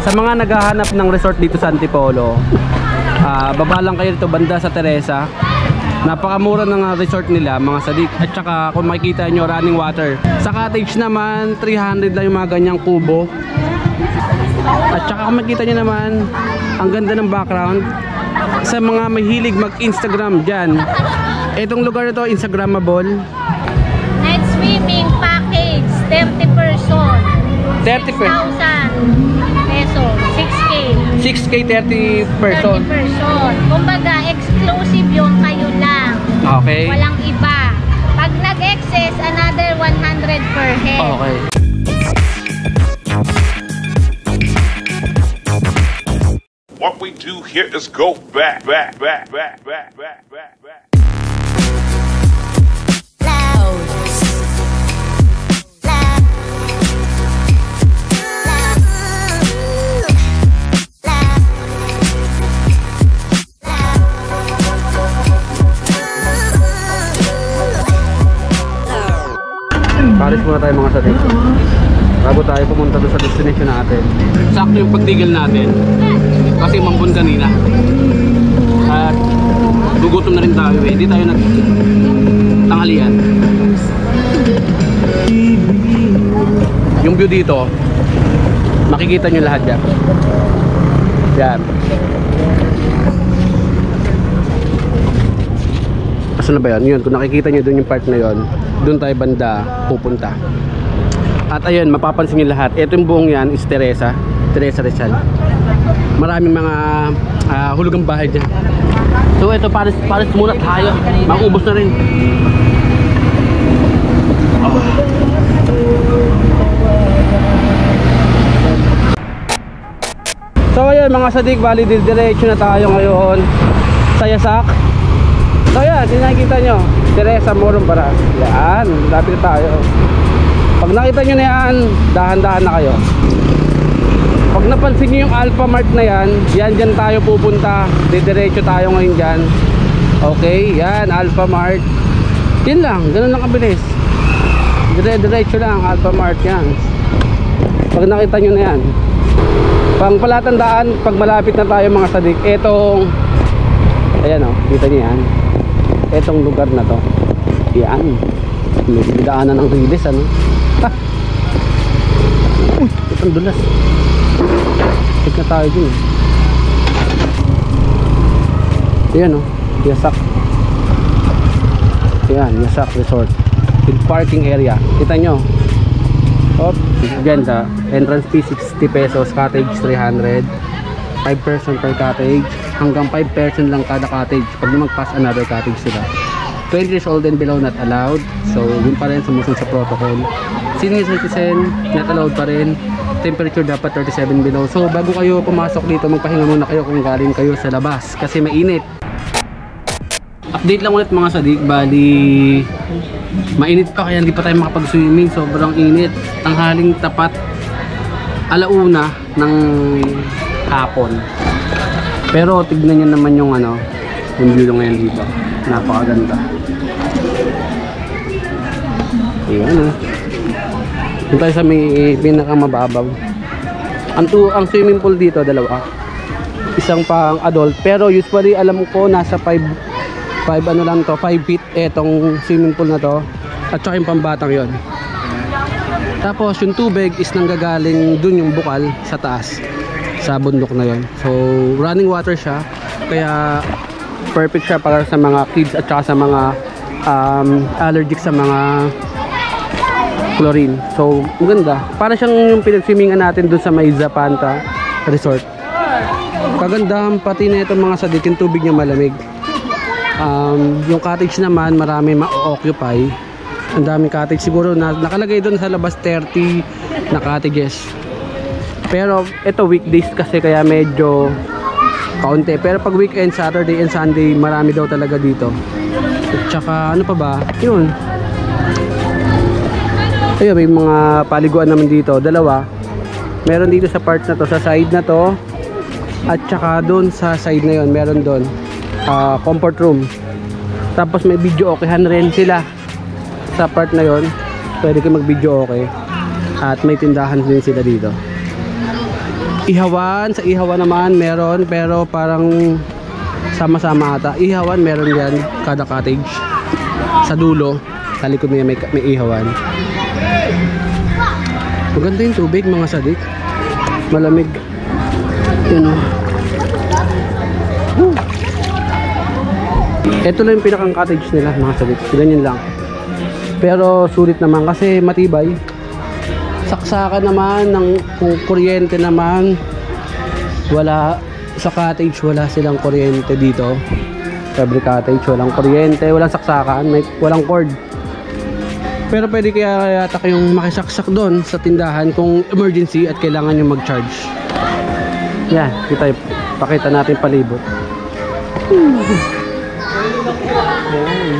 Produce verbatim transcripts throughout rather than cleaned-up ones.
Sa mga naghahanap ng resort dito sa Antipolo, uh, baba lang kayo dito banda sa Teresa. Napakamura ng resort nila mga sadik. At saka kung makikita nyo, running water. Sa cottage naman, three hundred lang yung mga ganyang kubo. At saka kung makikita nyo naman, ang ganda ng background. Sa mga mahilig mag-Instagram dyan, itong lugar na to, Instagrammable. Night swimming package, thirty person. thirty thousand pesos, six K. six K thirty person. thirty person. Kumbaga, exclusive yung kayo lang. Okay. Walang iba. Pag nag-excess, another one hundred per head. Okay. What we do here is go back, back, back, back, back, back, back, back. Paris muna tayo mga sadik. Bago tayo pumunta doon sa destination natin. Sakto yung pagtigil natin. Kasi mambun kanina. At gugutom na rin tayo eh. Hindi tayo nagtanghalian. Yung view dito, makikita nyo lahat yan. Yan. Asa na ba yan? Yun, kung nakikita nyo doon yung part na yun, doon tayo banda pupunta. At ayun, mapapansin nyo lahat. Ito yung buong yan is Teresa. Teresa Rizal. Maraming mga uh, hulugang bahay dyan. So ito, Paris, Paris muna tayo. Maubos na rin. Oh. So ayun mga sadik, bali diretso na tayo ngayon sa Yasak. So yan, nakikita nyo Teresa Morong Baras. Yan, lapit na tayo. Pag nakita nyo na yan, dahan-dahan na kayo. Pag napansin nyo yung Alpha Mart na yan, yan dyan tayo pupunta. Didiretso tayo ngayon dyan. Okay, yan, Alpha Mart. Yan lang, ganun lang kabilis. Dire-diretso lang, Alpha Mart yan. Pag nakita nyo na yan. Pang palatandaan, pag malapit na tayo mga sadik, etong, ayan o, kita nyo yan. Etong lugar na to. Yan. May daanan ng rilis, ano? Ha! Uy, itong dulas. Check na tayo dun. Ayan o, Yasak. Ayan, Yasak Resort with parking area. Kita nyo. Op, ganda. Entrance fee sixty pesos, cottage three hundred. five person per cottage. Hanggang five person lang kada cottage. Pag mag-pass another cottage sila. twenty years old and below not allowed. So yun pa rin, sumusunod sa protocol. Senior citizen not allowed pa rin. Temperature dapat thirty-seven below. So bago kayo pumasok dito, magpahinga muna kayo kung galing kayo sa labas kasi mainit. Update lang ulit mga sadik, bali mainit pa kaya hindi pa tayo makapag-swimming. Sobrang init. Tanghaling tapat alauna ng hapon. Pero tignan nyo naman yung ano, yung view ngayon dito. Napakaganda. Ayan o. Doon tayo sa may pinakamababaw. Ang, ang swimming pool dito, dalawa. Isang pang adult. Pero usually alam ko nasa five ano lang to, five feet etong swimming pool na to. At saka yung pambatang yon. Tapos yung tubig is nanggagaling dun yung bukal sa taas. Sa bundok na yon. So running water siya. Kaya perfect siya para sa mga kids at saka sa mga um, allergic sa mga chlorine. So, maganda. Para siyang yung pinag-swimingan natin dun sa may Zapanta Resort. Kagandahan pati na itong mga sadik, yung tubig niya malamig. Um, yung cottage naman, marami ma-occupy. Ang daming cottage. Siguro na, nakalagay dun sa labas thirty na cottages. Pero ito weekdays kasi kaya medyo kaunti. Pero pag weekend, Saturday and Sunday, marami daw talaga dito. At saka ano pa ba? Yun. Ayun, may mga paliguan naman dito. Dalawa. Meron dito sa part na to, sa side na to. At saka doon sa side na yon, meron doon uh, comfort room. Tapos may video okayhan rin sila sa part na yon. Pwede kayo mag video okay. At may tindahan din sila dito. Ihawan, sa ihawan naman meron, pero parang sama-sama ata. Ihawan meron yan, kada cottage. Sa dulo, sa likod niya may, may ihawan. Maganda yung tubig mga sadik. Malamig. Yun o. Woo. Ito lang yung pinakang cottage nila mga sadik. Ganyan lang. Pero sulit naman kasi matibay. Saksakan naman ng kung kuryente naman. Wala sa cottage, wala silang kuryente dito. Every cottage walang kuryente, walang saksakan, may walang cord. Pero pwede kaya yata kayong makisaksak doon sa tindahan kung emergency at kailangan nyo mag-charge. Yan, kita, pakita natin palibot. Yan.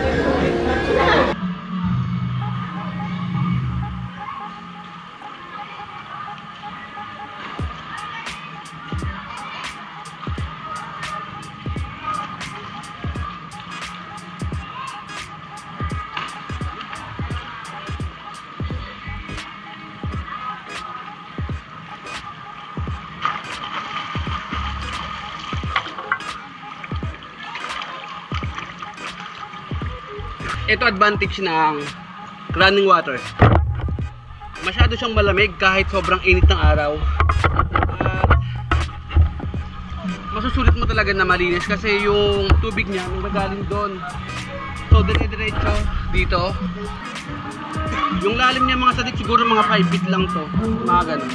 Ito advantage ng running water. Masyado siyang malamig kahit sobrang init ng araw. At masusulit mo talaga na malinis kasi yung tubig niya nagagaling doon. So dire-diretso dito. Yung lalim niya mga sadik siguro mga five feet lang to. Mga ganun.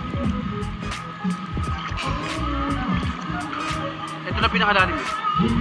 Ito na pinakalalim niya.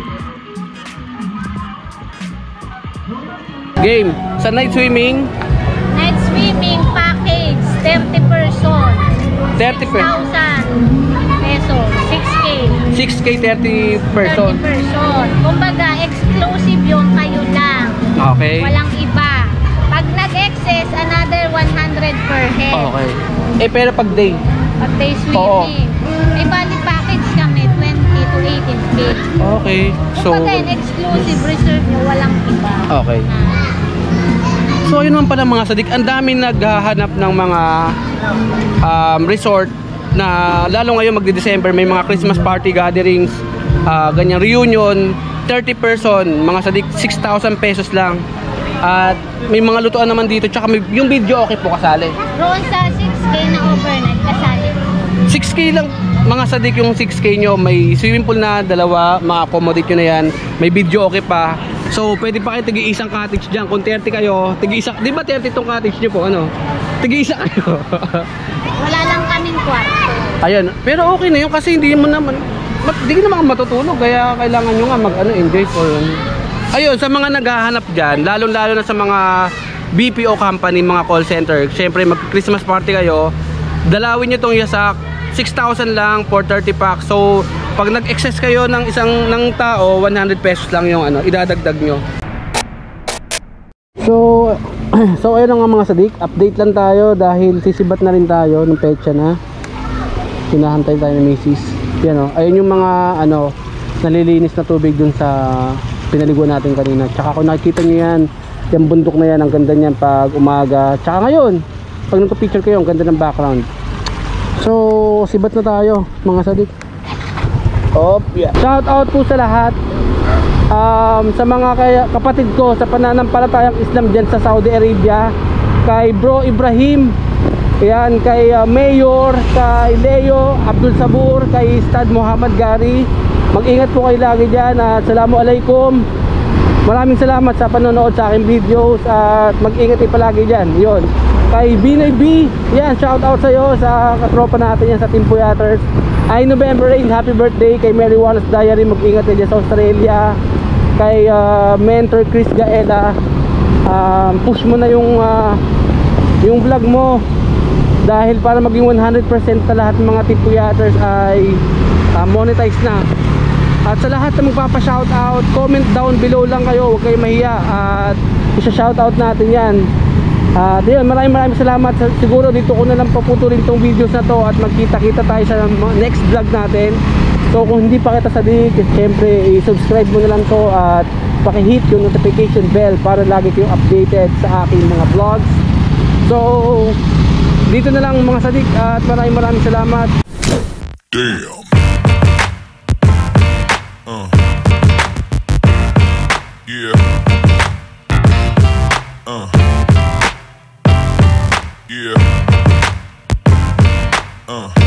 Game. Sa night swimming, Night swimming package, thirty person. thirty per six thousand pesos, six K. six K thirty person. thirty person. Kumbaga, exclusive yung kayo lang. Okay. Walang iba. Pag nag-excess, another one hundred per head. Okay. Eh pero pag day. Pag day Oo. swimming. May bali package kami, twenty to eighteen K. Okay. So Kumbaga, yung exclusive reserve nyo, walang iba. Okay. Na, So yun naman pala mga sadik, ang dami naghahanap ng mga um, resort na lalo ngayon magdi-December may mga Christmas party gatherings, uh, ganyan reunion, thirty person, mga sadik six thousand pesos lang. At may mga lutuan naman dito, tsaka may, yung video okay po kasali. roon sa six K na overnight kasali. six K lang mga sadik yung six K nyo, may swimming pool na dalawa, ma-accommodate nyo na yan, may video okay pa. So pwede pa kayo tigi-isang cottage dyan. Kung thirty kayo, tigi-isang, di ba thirty tong cottage nyo po, ano? Tigi-isa kayo. Wala lang kaming kwarto. Ayan, pero okay na yun kasi hindi mo naman, hindi ka naman matutulog, kaya kailangan nyo nga mag ano, enjoy for ayun, sa mga naghahanap dyan, lalong lalo na sa mga B P O company, mga call center, syempre mag Christmas party kayo, dalawin nyo tong yasak, six thousand lang for thirty packs. So pag nag-excess kayo ng isang ng tao, one hundred pesos lang yung ano, idadagdag nyo. So so ayun nga mga sadik, update lang tayo dahil sisibat na rin tayo ng petsa na. Hinahantay tayo ng misis. Yan oh, ayun yung mga ano, nalilinis na tubig dun sa pinaliguan natin kanina. Tsaka kung nakikita nyo yan, yung bundok na yan, ang ganda niyan pag umaga. Tsaka ngayon, pag nagpa-picture kayo, ang ganda ng background. So sibat na tayo mga sadik. Oh, yeah. Shout out po sa lahat, um, sa mga kaya, kapatid ko sa pananampalatayang Islam dyan sa Saudi Arabia, kay Bro Ibrahim, yan, kay uh, Mayor, kay Leo Abdul Sabur, kay Stad Muhammad Gari. Mag-ingat po kayo lagi dyan at assalamualaikum. Maraming salamat sa panonood sa aking videos at mag-ingat kayo palagi dyan. Yun, kay Binoy B, yan, shout out sa iyo, sa katropa natin yan sa Team Puyaters. Ay November eighth, happy birthday kay Mary Wallace Diary, mag-ingat kayo dyan sa Australia. Kay uh, Mentor Chris Gaela, uh, push mo na yung uh, yung vlog mo dahil para maging one hundred percent na lahat ng mga Team Puyaters ay uh, monetize na. At sa lahat na magpapa-shoutout, comment down below lang kayo, huwag kayo mahiya at isa-shoutout natin yan. At uh, yun, maraming maraming salamat. Siguro dito ko na lang paputulin tong videos na to at magkita-kita tayo sa next vlog natin. So kung hindi pa kita sadik, syempre i-subscribe mo na lang to at paki-hit yung notification bell para lagi kayong updated sa aking mga vlogs. So dito na lang mga sadik at maraming maraming salamat. Damn. Uh. Yeah. Uh. Yeah. Uh.